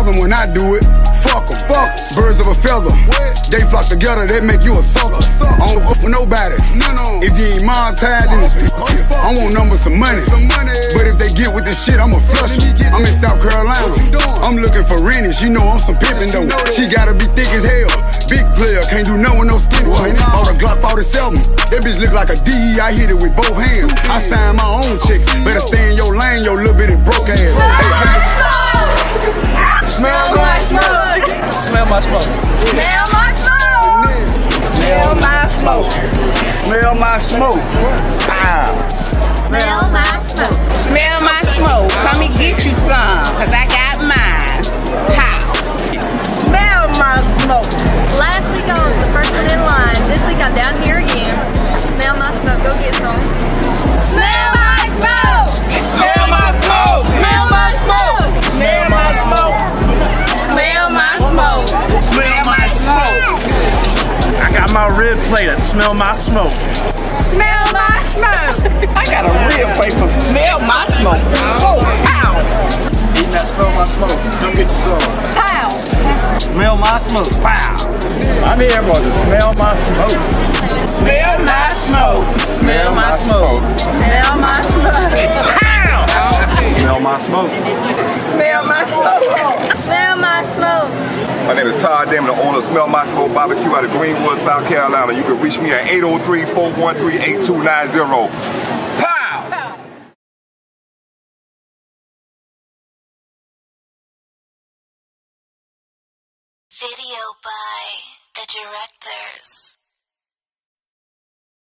poppin' when I do it. Fuck 'em, fuck birds of a feather. They flock together, they make you a sucker. I don't fuck for nobody. If you ain't mob tied, then it's I want numbers, some money. But if they get with this shit, I'ma flush 'em. I'm in South Carolina. I'm looking for Rennies. You know I'm some pimpin' though. She gotta be thick as hell. Big player, can't do nothing with no skin. Bought a Glock 47. That bitch look like a D. I hit it with both hands. I signed my own chicks. Better stay in your lane, your little bitty broke ass. Smell my smoke. Smell my smoke. Smell my smoke. Smell my smoke. Smell my smoke. Pow. Smell my smoke. Smell my smoke. Come and get you some, cause I got mine. Pow. Smell my smoke. Last week I was the first one in line. This week I'm down here again. Smell my smoke. Go get some. Smell my smoke. Smell my smoke. Smell my smoke. Smell my smoke. Smell my smoke. Smell my smoke. I got my rib plate that smell my smoke. Smell my smoke. I got a rib plate for smell my smoke. Oh, pow. Eat that smell my smoke. Come get your some. Pow. Smell my smoke. Pow. I'm here, brother. Smell my smoke. Smell my smoke. Smell my smoke. Smell my smoke. Pow. Smell my smoke. Smell my smoke. Smell my smoke. My name is Todd Damon, the owner of Smell My Smoke Barbecue out of Greenwood, South Carolina. You can reach me at 803-413-8290.